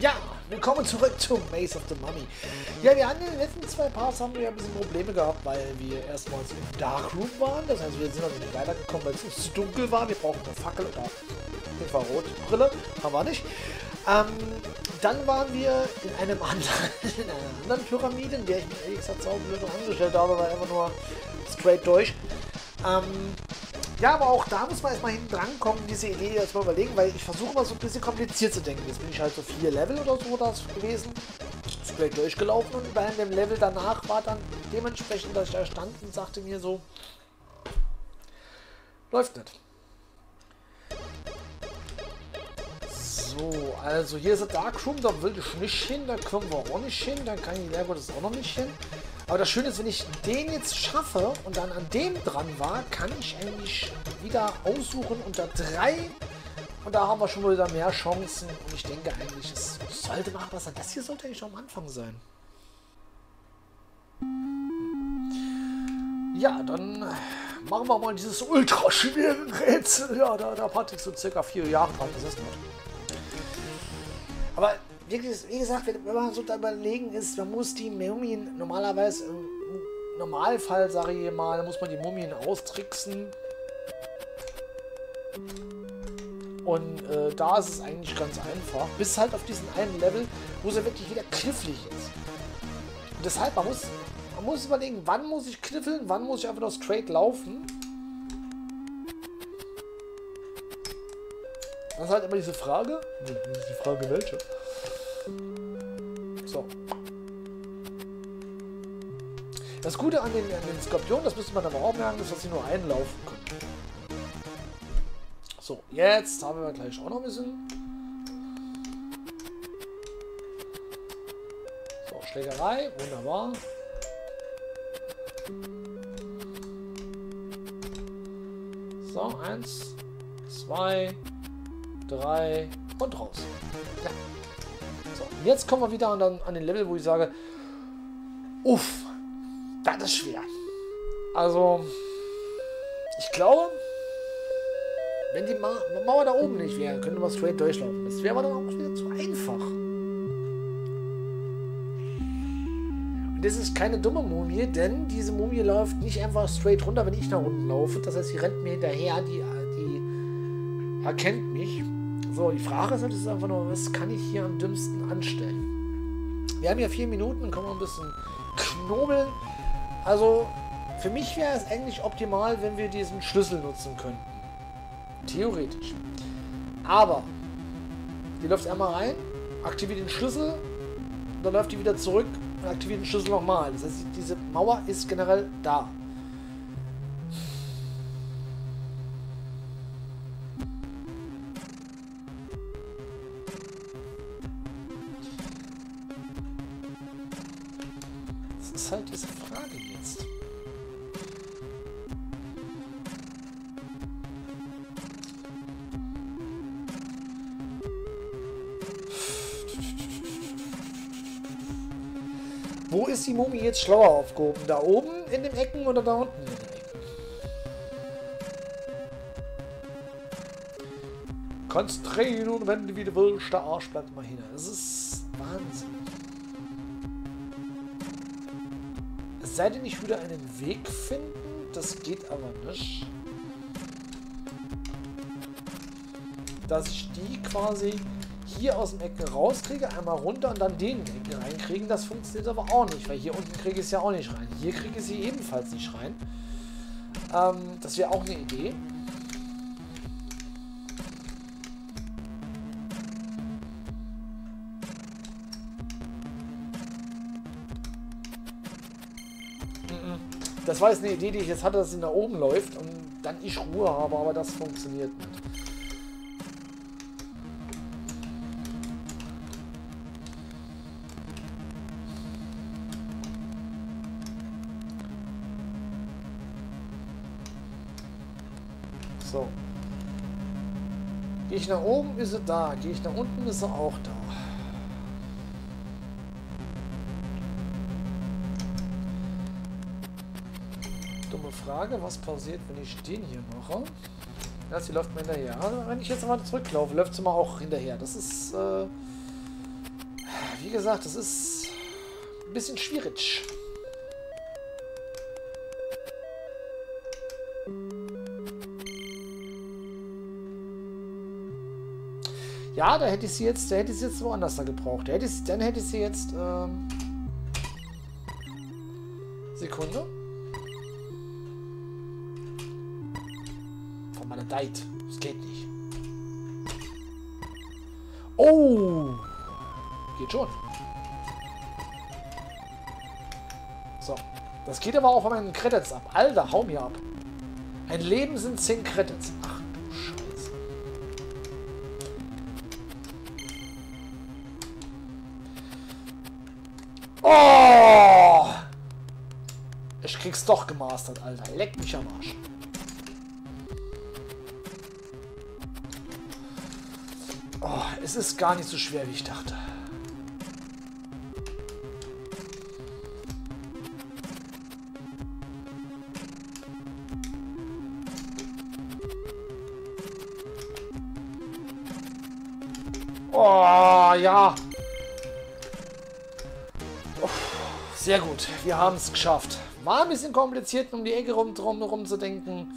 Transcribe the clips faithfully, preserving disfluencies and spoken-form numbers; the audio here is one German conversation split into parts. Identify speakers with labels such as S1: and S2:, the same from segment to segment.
S1: Ja, willkommen zurück zu Maze of the Mummy. Ja, wir hatten in den letzten zwei Parts haben wir ein bisschen Probleme gehabt, weil wir erstmals im Darkroom waren. Das heißt, wir sind also nicht weitergekommen, weil es zu dunkel war. Wir brauchen eine Fackel oder Infrarotbrille. Haben wir nicht. Ähm, dann waren wir in einem anderen, in einer anderen Pyramide, in der ich mich ehrlich gesagt saublöd angestellt habe, weil einfach nur straight durch. Ähm, Ja, aber auch da muss man erstmal hinten dran kommen, diese Idee jetzt mal überlegen, weil ich versuche mal so ein bisschen kompliziert zu denken. Jetzt bin ich halt so vier Level oder so das gewesen, straight durchgelaufen und bei dem Level danach war dann dementsprechend, dass ich da stand und sagte mir so, läuft nicht. So, also hier ist der Darkroom, da will ich nicht hin, da kommen wir auch nicht hin, dann kann ich Lehrgott das auch noch nicht hin. Aber das Schöne ist, wenn ich den jetzt schaffe und dann an dem dran war, kann ich eigentlich wieder aussuchen unter drei. Und da haben wir schon mal wieder mehr Chancen. Und ich denke eigentlich, es sollte machbar sein. Das hier sollte eigentlich schon am Anfang sein. Ja, dann machen wir mal dieses ultra schwere Rätsel. Ja, da, da hatte ich so circa vier Jahre dran gesessen. Aber wirklich, wie gesagt, wenn man so da überlegen ist, man muss die Mumien normalerweise, im Normalfall, sage ich mal, muss man die Mumien austricksen. Und äh, da ist es eigentlich ganz einfach. Bis halt auf diesen einen Level, wo es ja wirklich wieder knifflig ist. Und deshalb, man muss, man muss überlegen, wann muss ich kniffeln, wann muss ich einfach nur straight laufen. Das ist halt immer diese Frage. Das ist die Frage, welche? So. Das Gute an den, an den Skorpionen, das müsste man aber auch merken, ist, dass sie nur einlaufen können. So, jetzt haben wir gleich auch noch ein bisschen. So, Schlägerei, wunderbar. So, eins, zwei, drei und raus. Ja. So, jetzt kommen wir wieder an, an den Level, wo ich sage, uff, das ist schwer. Also, ich glaube, wenn die Ma Mauer da oben nicht wäre, könnte man straight durchlaufen. Das wäre aber dann auch wieder zu einfach. Und das ist keine dumme Mumie, denn diese Mumie läuft nicht einfach straight runter, wenn ich nach unten laufe. Das heißt, sie rennt mir hinterher, die, die erkennt mich. So, die Frage ist, ist einfach nur, was kann ich hier am dümmsten anstellen? Wir haben ja vier Minuten, können wir ein bisschen knobeln. Also, für mich wäre es eigentlich optimal, wenn wir diesen Schlüssel nutzen könnten. Theoretisch. Aber, die läuft einmal rein, aktiviert den Schlüssel, dann läuft die wieder zurück und aktiviert den Schlüssel nochmal. Das heißt, diese Mauer ist generell da. Das ist halt diese Frage jetzt. Wo ist die Mumie jetzt schlauer aufgehoben? Da oben in den Ecken oder da unten in den Ecken? Kannst drehen und wenn du wieder willst, der Arsch bleibt mal hin. Das ist Wahnsinn. Es sei denn, ich würde einen Weg finden. Das geht aber nicht. Dass ich die quasi hier aus dem Ecken rauskriege, einmal runter und dann den Ecken reinkriegen, das funktioniert aber auch nicht, weil hier unten kriege ich es ja auch nicht rein. Hier kriege ich sie ebenfalls nicht rein. Ähm, das wäre auch eine Idee. Das war jetzt eine Idee, die ich jetzt hatte, dass sie nach oben läuft und dann ich Ruhe habe, aber das funktioniert nicht. So. Gehe ich nach oben, ist sie da. Gehe ich nach unten, ist sie auch da. Dumme Frage, was passiert, wenn ich den hier mache? Ja, sie läuft mir hinterher. Also, wenn ich jetzt mal zurücklaufe, läuft sie mal auch hinterher. Das ist äh, wie gesagt, das ist ein bisschen schwierig. Ja, da hätte ich sie jetzt, da hätte ich sie jetzt woanders da gebraucht. Da hätte ich, dann hätte ich sie jetzt, ähm, Sekunde. Von meiner Deit. Das geht nicht. Oh! Geht schon. So. Das geht aber auch von meinen Credits ab. Alter, hau mir ab. Ein Leben sind zehn Credits. Ach du Scheiße. Oh! Ich krieg's doch gemastert, Alter. Leck mich am Arsch. Oh, es ist gar nicht so schwer, wie ich dachte. Oh, ja. Uff, sehr gut. Wir haben es geschafft. War ein bisschen kompliziert, um die Ecke rum, drum, rum zu denken.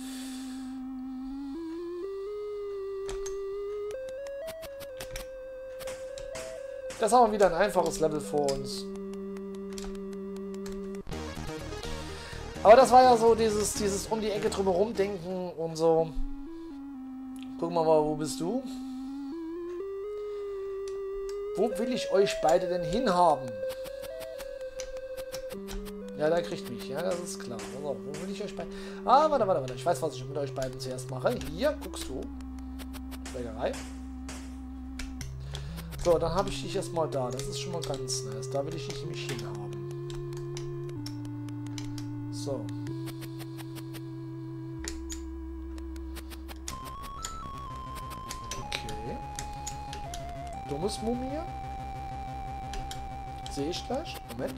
S1: Das haben wir wieder ein einfaches Level vor uns. Aber das war ja so dieses, dieses um die Ecke drumherum denken und so. Gucken wir mal, wo bist du? Wo will ich euch beide denn hinhaben? Ja, da kriegt mich. Ja, das ist klar. Also, wo will ich euch beide... Ah, warte, warte, warte. Ich weiß, was ich mit euch beiden zuerst mache. Hier, guckst du. Schlägerei. So, dann habe ich dich erstmal da. Das ist schon mal ganz nice. Da will ich dich nämlich hinhaben. So. Okay. Dummes Mumie. Sehe ich gleich. Moment.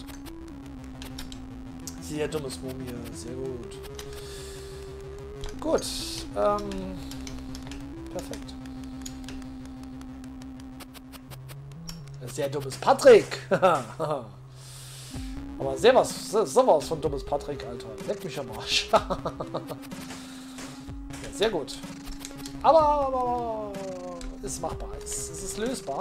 S1: Sehr dummes Mumie. Sehr gut. Gut. Ähm. Perfekt. Sehr dummes Patrick. Aber sehr was, sowas von dummes Patrick, Alter. Leck mich am Arsch. Ja, sehr gut. Aber, aber ist machbar. Es, es ist lösbar.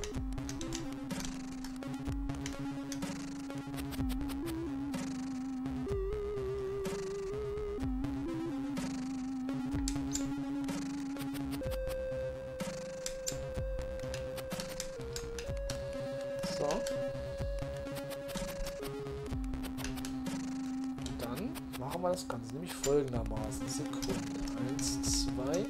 S1: So. Dann machen wir das Ganze nämlich folgendermaßen. Sekunde. Eins, zwei.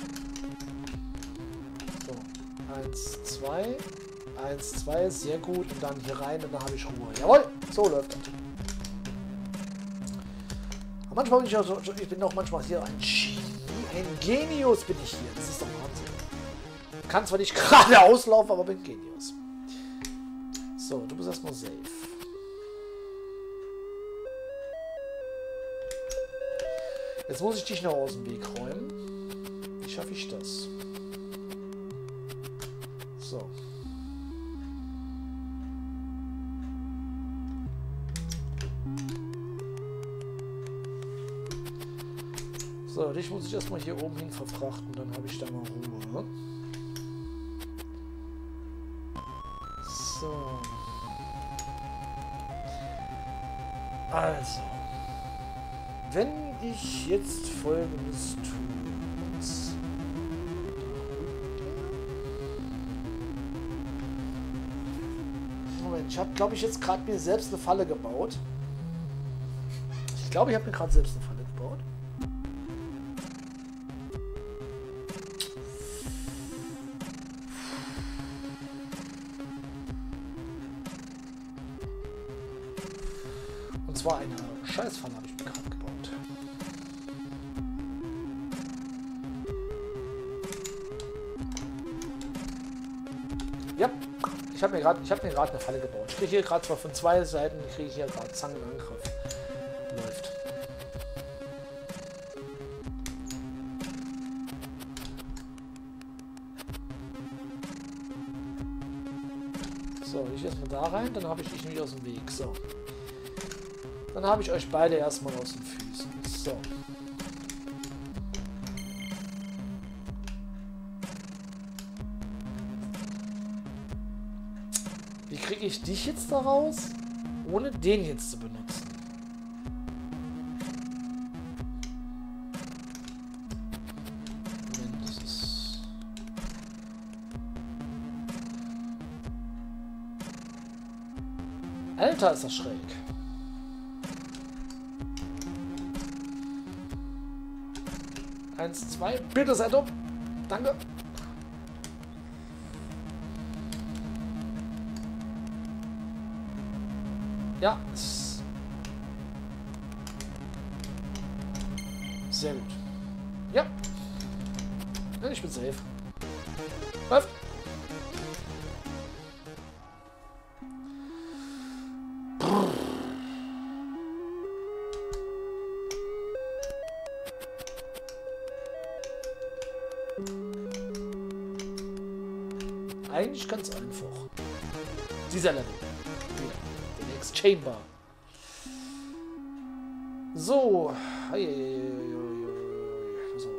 S1: So. Eins, zwei. Eins, zwei. Sehr gut. Und dann hier rein und dann habe ich Ruhe. Jawohl. So läuft das. Aber manchmal bin ich auch so, ich bin auch manchmal hier ein Genie. Ein Genius bin ich hier. Das ist doch Wahnsinn. Kann zwar nicht gerade auslaufen, aber bin Genius. So, du bist erstmal safe. Jetzt muss ich dich noch aus dem Weg räumen. Wie schaffe ich das? So. So, dich muss ich erstmal hier oben hin verfrachten, dann habe ich da mal Ruhe. So. Also. Wenn ich jetzt Folgendes tue. Moment, ich habe, glaube ich, jetzt gerade mir selbst eine Falle gebaut. Ich glaube, ich habe mir gerade selbst eine Falle gebaut. Und zwar eine Scheißfalle habe ich mir gerade gebaut. Ja, ich habe mir gerade ich habe mir gerade eine Falle gebaut. Ich kriege hier gerade zwar von zwei Seiten, kriege ich hier gerade Zangenangriff. Läuft. So. So, ich erstmal da rein, dann habe ich dich nämlich aus dem Weg. So. Dann habe ich euch beide erstmal aus den Füßen. So. Wie kriege ich dich jetzt da raus, ohne den jetzt zu benutzen? Moment, das ist... Alter, ist das schräg. Eins, zwei, bitte seid dumm. Danke. Ja, es sehr gut. Ja. Ja, ich bin safe. Läuft. Eigentlich ganz einfach. Dieser Level. Der Next Chamber. So. Pass auf.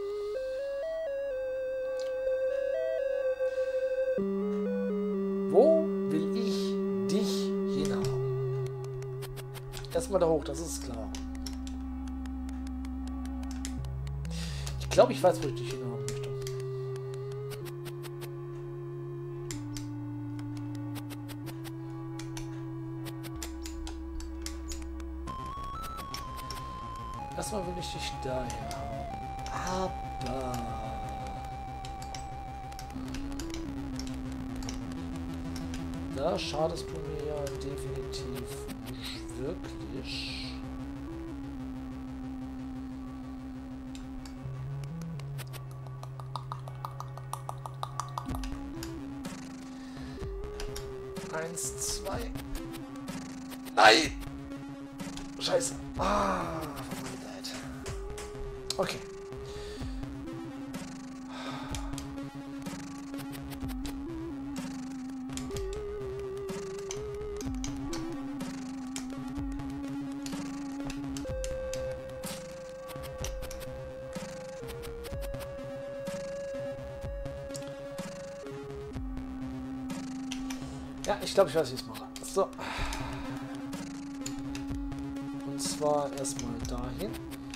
S1: Wo will ich dich hinhaben? Erstmal da hoch, das ist klar. Ich glaube, ich weiß, wo ich dich hinhaben möchte. Erstmal will ich dich daher haben. Aber... Da schadest du mir ja definitiv nicht wirklich. Eins, zwei. Nein! Scheiße. Ah, okay. Ja, ich glaube, ich weiß, wie ich es mache. So. Und zwar erstmal dahin.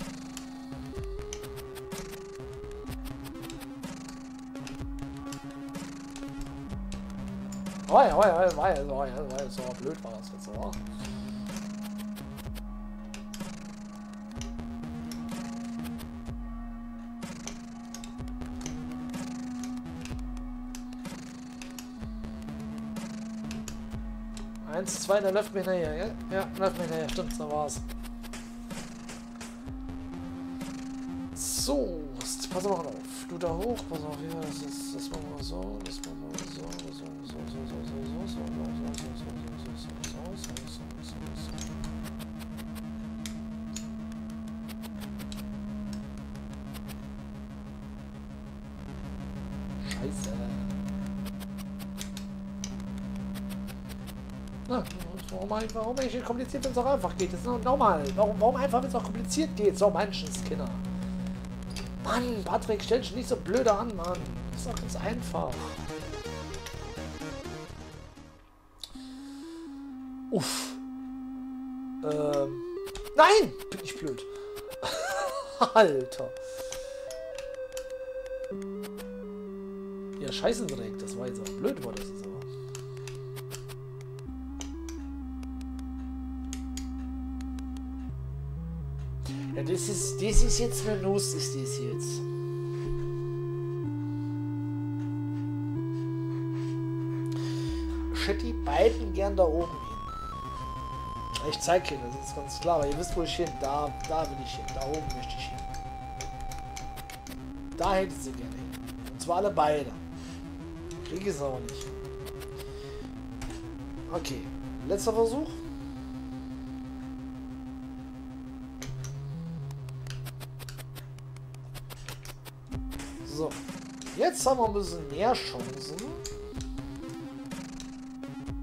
S1: Oh ja, oh ja, oh ja, oh ja, oh ja, so blöd war das jetzt, oder? Eins, zwei, da läuft mir hinterher, ja? Ja, läuft mir hinterher, stimmt, so war's. So, pass mal auf. Du da hoch, pass auf, ja, das ist, das machen wir so, das machen wir so, so, so, so, so, so, so, so, so, so, so, so, so, so, so. Scheiße. Na, warum einfach, warum eigentlich kompliziert, wenn es auch einfach geht? Das ist normal. Warum, warum einfach, wenn es auch kompliziert geht? So, Menschenskinder. Mann, Patrick, stell dich nicht so blöde an, Mann. Das ist doch ganz einfach. Uff. Ähm. Nein! Bin ich blöd. Alter. Ja, Scheißendreck, das war jetzt auch blöd, war das jetzt aber. Ja, das ist, das ist jetzt eine Nuss, ist das jetzt. Ich hätte die beiden gern da oben hin. Ich zeige hier, das ist ganz klar, aber ihr wisst, wo ich hin. Da, da will ich hin. Da oben möchte ich hin. Da hätte sie gerne hin. Und zwar alle beide. Kriege ich es aber nicht. Okay. Letzter Versuch. So, jetzt haben wir ein bisschen mehr Chancen.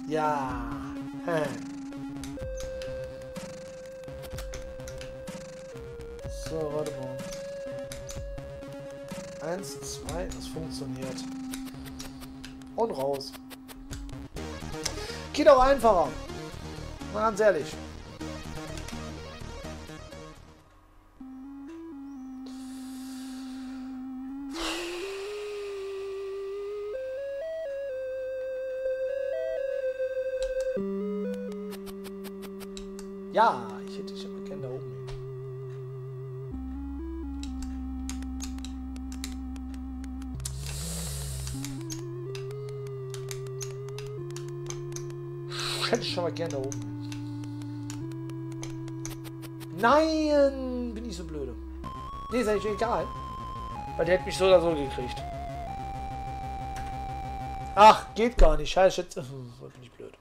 S1: Ja. Hm. So, warte mal. Eins, zwei, das funktioniert. Und raus. Geht auch einfacher. Mal ganz ehrlich. Ja, ich hätte dich aber gerne da oben hin. Ich hätte dich aber gerne da oben hin. Nein, bin ich so blöde. Nee, ist eigentlich egal. Weil der hätte mich so oder so gekriegt. Ach, geht gar nicht. Scheiße, jetzt bin ich blöd.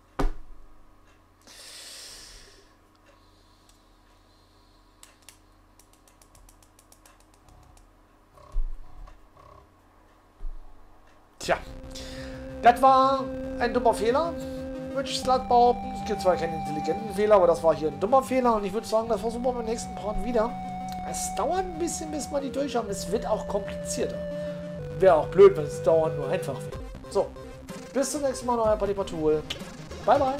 S1: Tja, das war ein dummer Fehler, würde ich glatt behaupten. Es gibt zwar keinen intelligenten Fehler, aber das war hier ein dummer Fehler und ich würde sagen, das versuchen wir beim nächsten Part wieder. Es dauert ein bisschen, bis wir die durch haben. Es wird auch komplizierter. Wäre auch blöd, wenn es dauernd nur einfach wäre. So, bis zum nächsten Mal, euer Palipatul. Bye, bye.